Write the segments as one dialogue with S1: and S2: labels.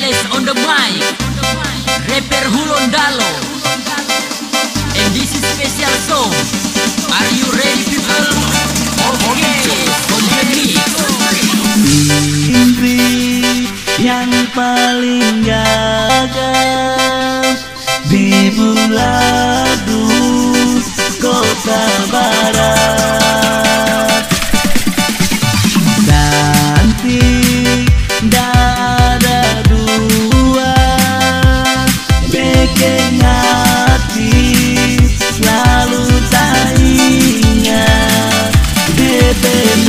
S1: Fearless on the mic, rapper Hulondalo. And this is special song. Are you ready, people? Okay, on the mix.
S2: Mimpi yang paling gagah di Buladu, kota barat. Cantik, dah ada dua, bikin hati selalu tak ingat.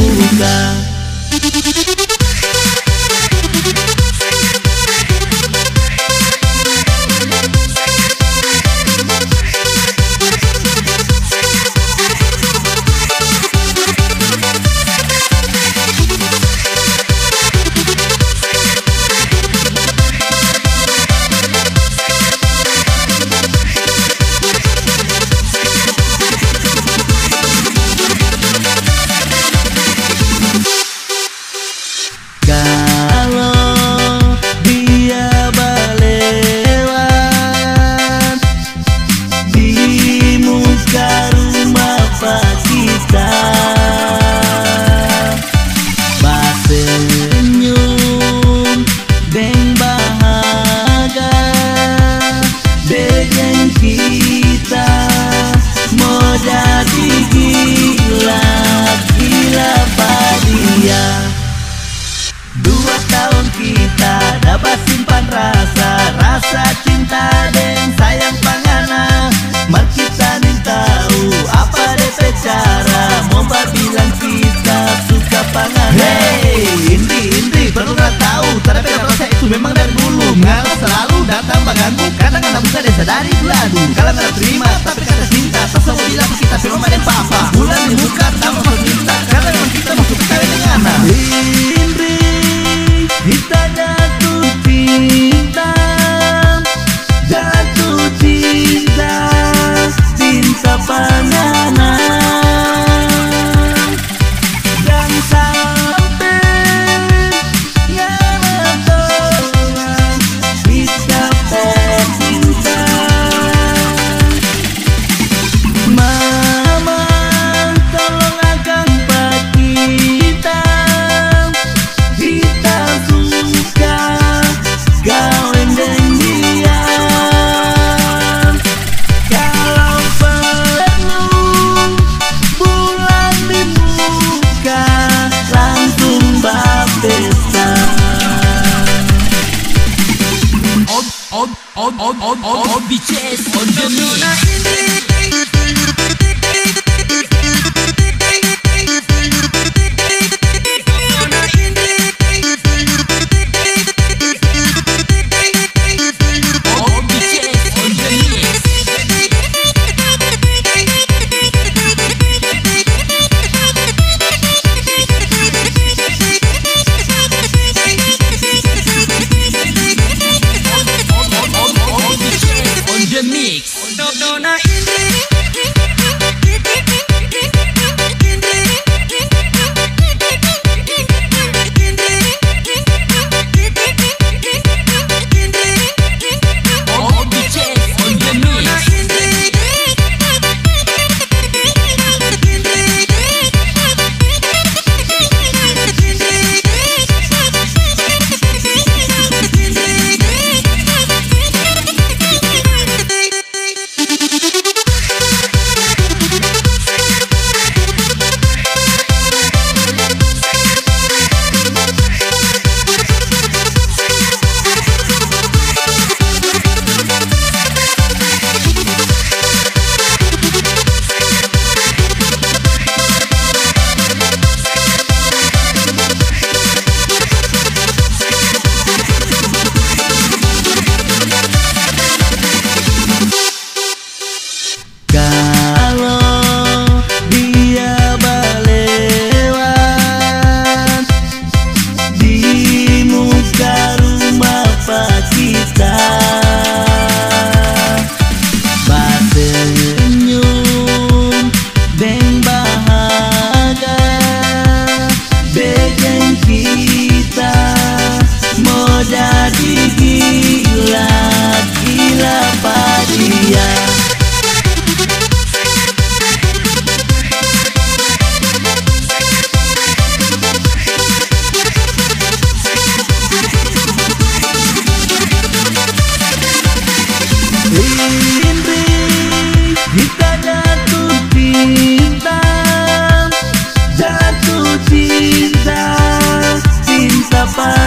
S2: cinta, cinta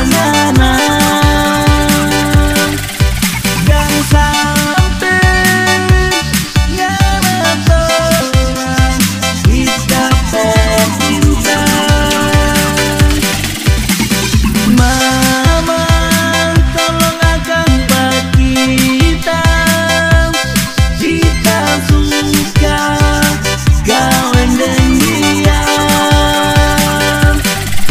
S2: panganan. Dan sampai ngaratoran kita tercinta. Mama tolong akan Pak kita, kita suka kawin dengan dia.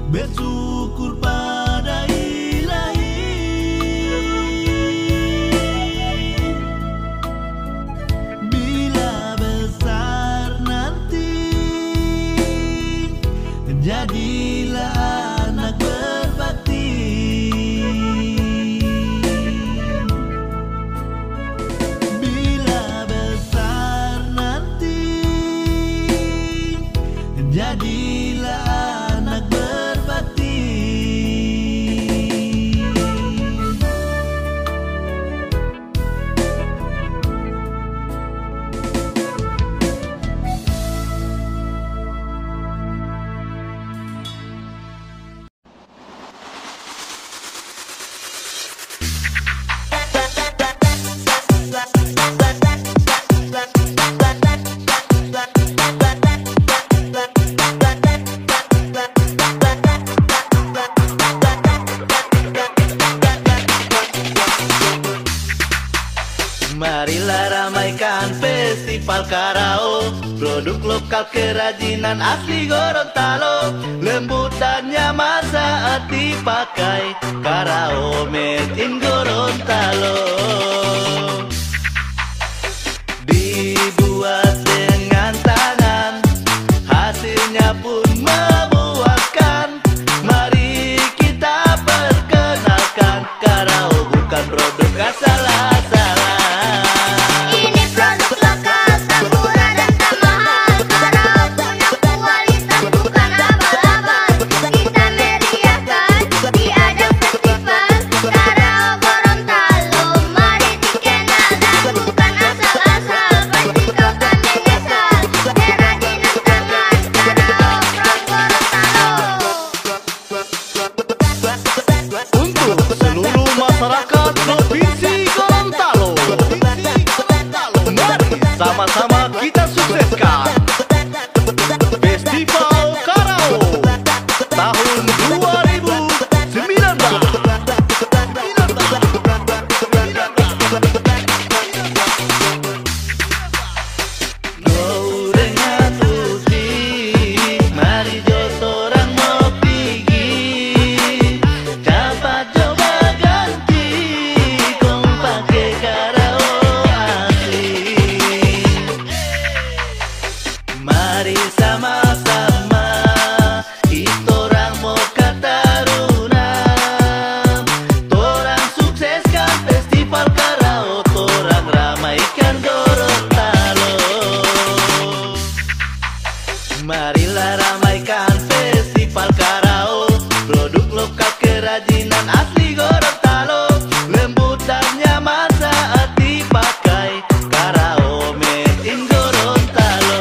S2: bersyukur pada Ilahi. Bila besar nanti, jadilah anak berbakti. Bila besar nanti, jadilah anak berbakti. Marilah ramaikan festival Karao, produk lokal kerajinan asli Gorontalo, lembut dan nyaman saat dipakai. Karao made in Gorontalo, dibuat dengan tangan, hasilnya pun memuaskan. Mari kita perkenalkan, Karao bukan produk asal-asalan.
S3: Ini produk lokal, tak murah dan tak mahal. Karao punya kualitas, bukan abal-abal. Kita meriahkan di ajang festival Karao Gorontalo. Mari dikenal dan bukan asal-asal. Pasti kau tak menyesal. Kerajinan tangan Karao from Gorontalo.
S2: Untuk seluruh masyarakat Provinsi Gorontalo, mari sama-sama kita sukseskan Festival Karao tahun 2019. Gorengan putih, mari jotorang mau pergi. Dapat coba ganti, kong pakai Karao asli. Mari sama-sama, itorang mau katarunam. Torang sukseskan Festival Karao, torang ramaikan Gorontalo. Marilah ramaikan Festival Karao, produk lokal kerajinan asli Gorontalo, lembut dan nyaman saat dipakai. Karao made in Gorontalo.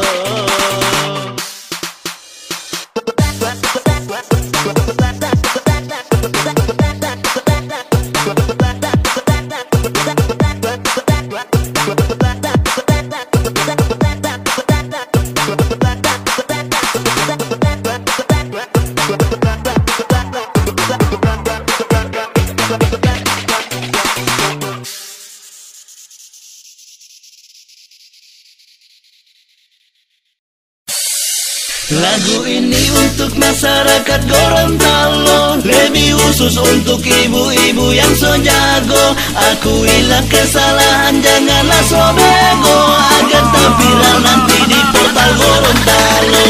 S2: Lagu ini untuk masyarakat Gorontalo, lebih khusus untuk ibu-ibu yang so jago. Akuilah kesalahan, janganlah so bego, agar tak viral nanti di portal Gorontalo.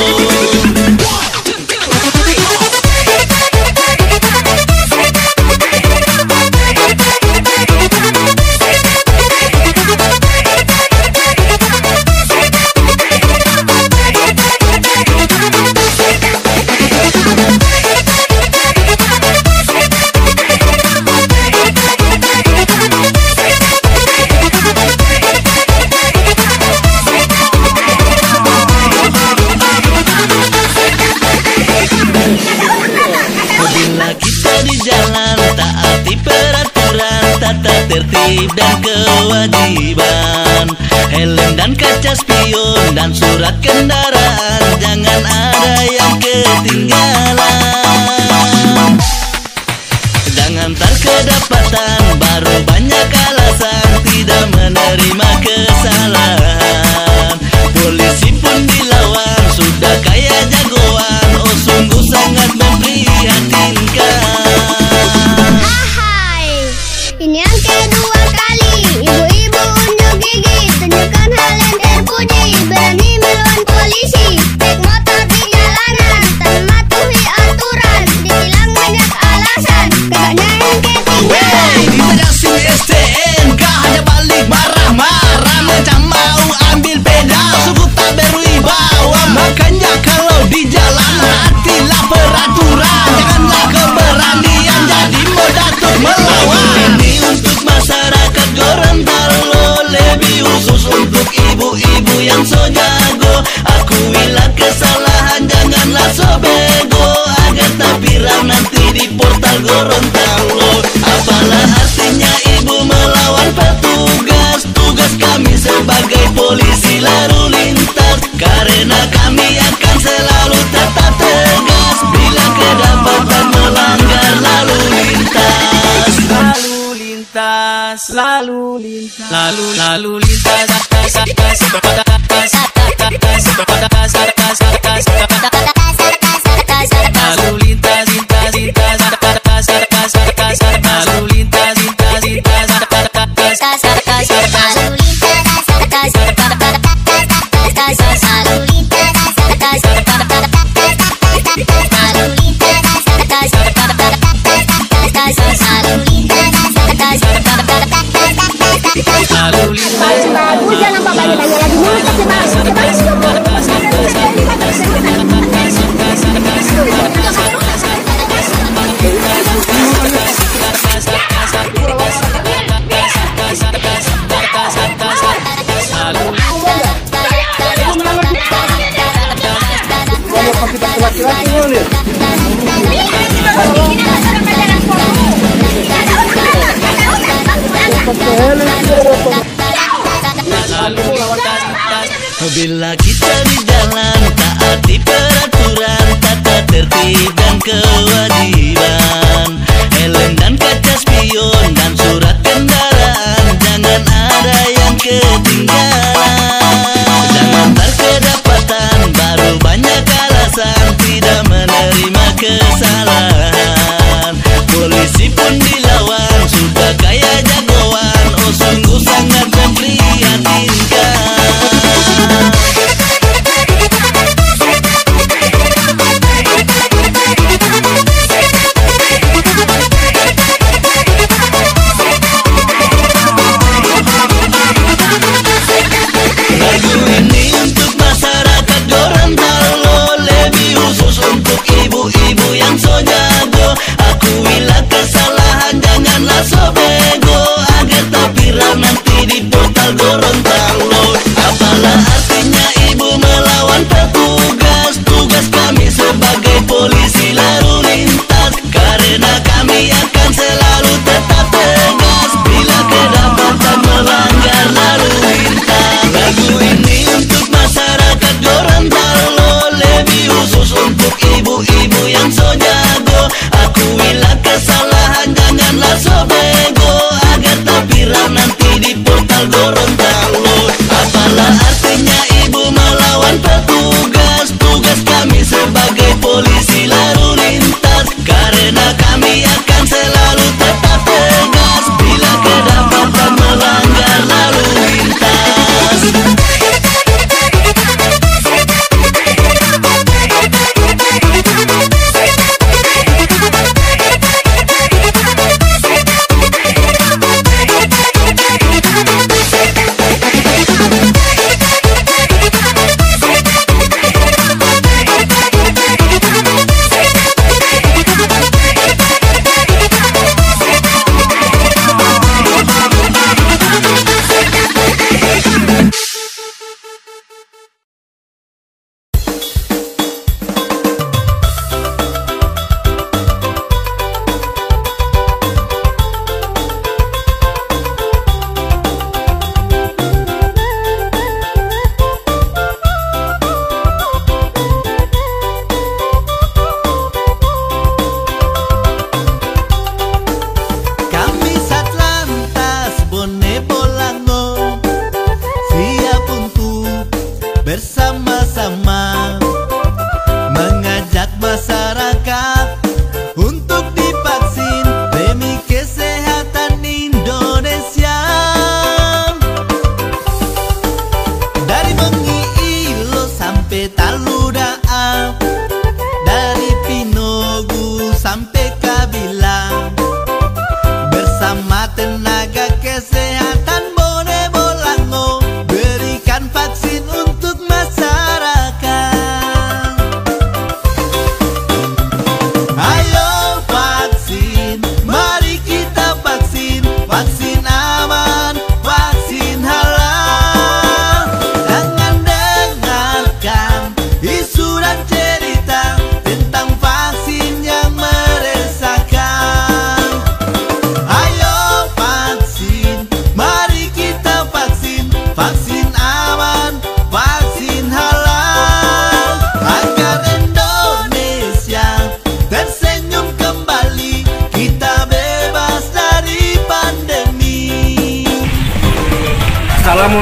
S2: tertib dan kewajiban, helm dan kaca spion dan surat kendaraan, jangan ada yang ketinggalan. Jangan tar kedapatan, baru banyak alasan tidak menerima kesalahan. Polisi pun dilawan, sudah kayak jagoan, oh sungguh sangat memprihatinkan. Gorontalo. Apalah artinya ibu melawan petugas? Tugas kami sebagai polisi lalu lintas, karena kami akan selalu tetap tegas bila kedapatan melanggar lalu lintas.
S4: Lalu lintas, lalu lintas, lalu lintas, lalu lintas,
S3: Jangan Pak bagi-bagi lagi mulu kasih
S2: Bila kita di jalan taati peraturan, tata tertib dan kewajiban, helm dan kaca spion dan surat kendaraan, jangan ada yang ketinggalan. Jangan terkedapatan, baru banyak alasan tidak menerima kesalahan. Polisi pun dilawan, sudah kayak jagoan, oh sungguh sangat memprihatinkan. Lagu ini untuk masyarakat Gorontalo, lebih khusus untuk ibu-ibu yang so jago. Akuilah kesalahan, janganlah so bego, agar tak viral nanti di portal Gorontalo. Apalah artinya ibu melawan petugas? Tugas kami sebagai polisi lalu lintas, karena kami akan selalu tetap tegas bila kedapatan melanggar lalu lintas. Lagu ini untuk masyarakat Gorontalo, lebih khusus untuk ibu-ibu yang so jago.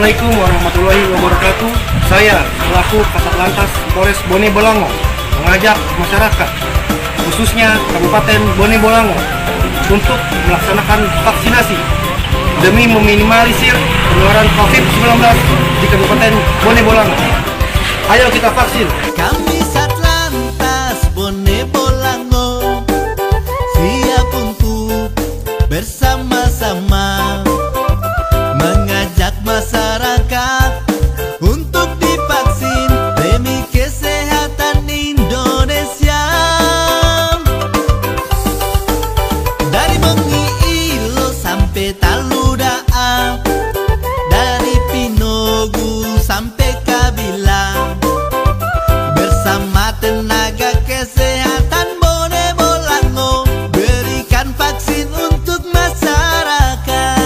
S5: Assalamualaikum warahmatullahi wabarakatuh. Saya selaku Kasatlantas Polres Bone Bolango mengajak masyarakat, khususnya Kabupaten Bone Bolango, untuk melaksanakan vaksinasi demi meminimalisir penularan COVID-19 di Kabupaten Bone Bolango. Ayo kita vaksin.
S2: Kami Satlantas Bone Bolango siap untuk bersama-sama mengajak masyarakat untuk divaksin demi kesehatan Indonesia. Dari Mengilo sampai Taludaan, dari Pinogu sampai Kabila, bersama tenaga kesehatan Bone Bolango berikan vaksin untuk masyarakat.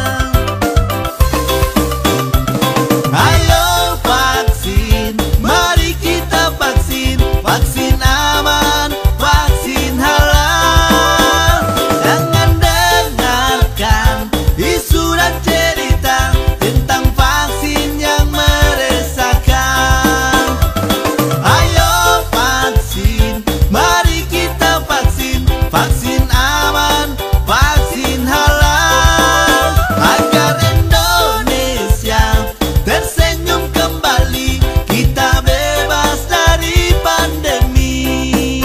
S2: Ayo vaksin, mari kita vaksin, vaksin aman, vaksin halal. Jangan dengarkan isu dan cerita tentang vaksin yang meresahkan. Ayo vaksin, mari kita vaksin, vaksin aman, vaksin halal, agar Indonesia tersenyum kembali, kita bebas dari pandemi.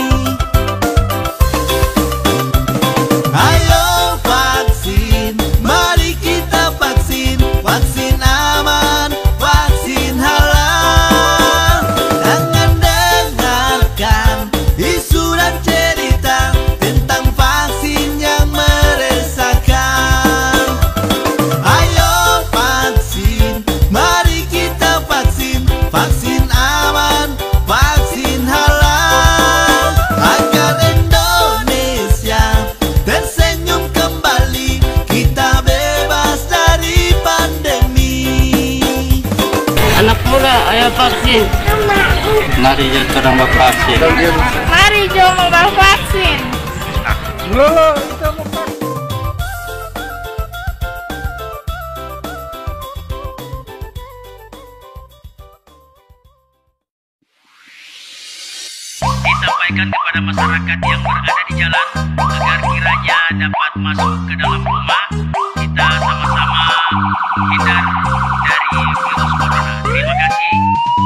S2: Ayo vaksin, mari kita vaksin, vaksin aman, vaksin halal. Jangan dengarkan isu dan cerita tentang vaksin yang meresahkan. Ayo vaksin, mari kita vaksin, vaksin aman, vaksin halal, agar Indonesia tersenyum kembali, kita bebas dari pandemi.
S6: Anak muda, ayo vaksin.
S7: Mari kita vaksin.
S8: Mari jom vaksin.
S1: Disampaikan kepada masyarakat yang berada di jalan agar kiranya dapat masuk ke dalam rumah. Kita sama-sama hindar dari virus corona. Terima kasih.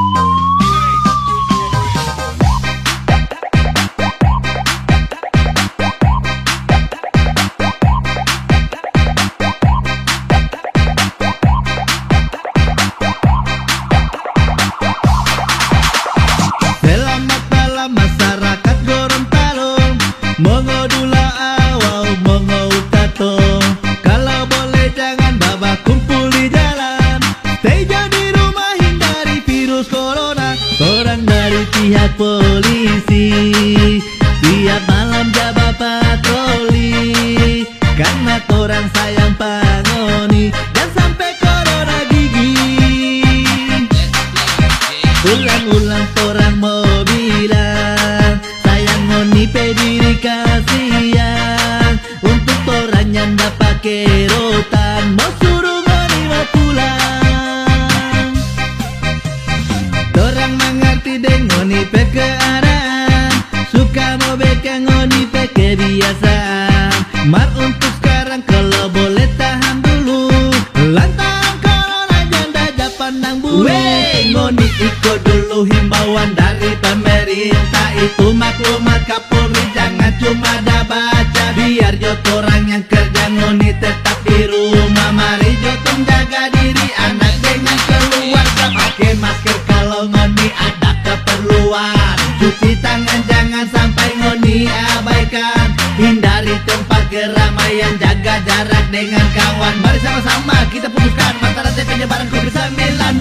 S2: Selamat malam masyarakat Gorontalo, mongo dula awau, mongo utato. Kalau boleh jangan babak kumpul di jalan, stay di rumah hindari virus corona. Orang dari pihak polisi tiap malam jaga patroli, karena orang sayang pangoni, dan sampai corona gigit. Ulang-ulang orang mau bilang sayang ngoni pediri kasihan, untuk orang yang ndak pakai rotan mau suruh ngoni mau pulang. Orang mengerti deng ngoni pe keadaan, suka mau beka ngoni pe kebiasaan. Mar untuk sekarang kalau boleh tahan dulu, lantang corona janda aja pandang bulu. Ngoni ikut dulu himbauan dari pemerintah, itu maklumat Kapolri, jangan cuma dah baca. Biar jot orang yang kerja ngoni tetap di rumah, mari jotong jaga diri anak dengan keluarga. Pakai masker kalau ngoni ada keperluan, cuci tangan jangan sampai ngoni abaikan. Hindari tempat keramaian, jaga jarak dengan kawan. Mari sama-sama kita putuskan mata rantai penyebaran COVID-19.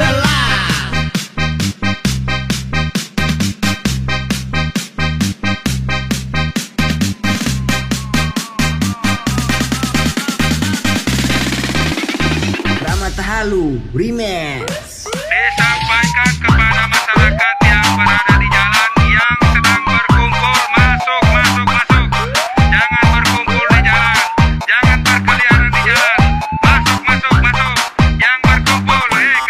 S1: Halu Remix.
S9: Disampaikan kepada masyarakat yang berada di jalan yang sedang berkumpul, masuk. Jangan berkumpul di jalan, jangan berkeliaran di jalan. Masuk. Yang berkumpul,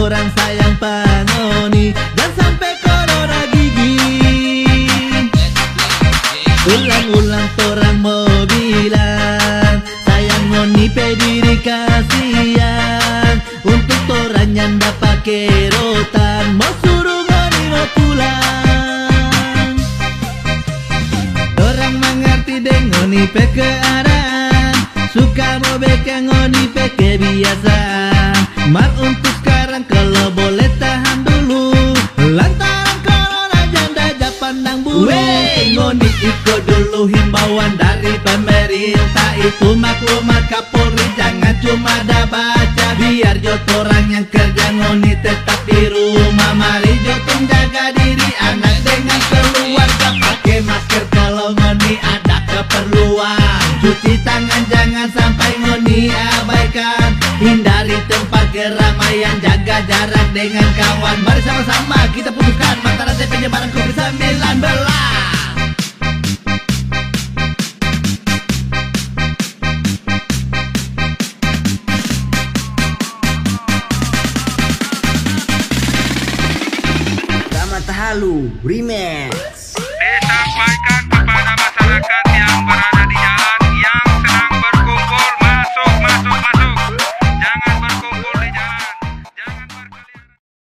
S2: orang sayang pangoni, dan sampai corona gigi. Ulang-ulang torang mau bilang, sayang ngoni pediri kasihan. Untuk torang nyanda pake rotan, mau suruh ngoni mau pulang. Torang mengerti deng ngoni pe keadaan, suka mau beka ngoni pe kebiasaan. Mar untuk sekarang kalau boleh tahan dulu, lantaran corona janda aja pandang bulu. Ngoni ikut dulu himbauan dari pemerintah, itu maklumat Kapolri, jangan cuma dah baca. Biar jatuh orang yang kerja ngoni tetap di rumah. Mari jatuh jaga diri anak dengan keluarga, pakai masker kalau ngoni ada keperluan. Cuci tangan jangan sampai ngoni abaikan, hindari tempat keramaian, jaga jarak dengan kawan. Mari sama-sama kita putuskan mata rantai penyebaran COVID-19.
S10: Tahalu Remix
S9: disampaikan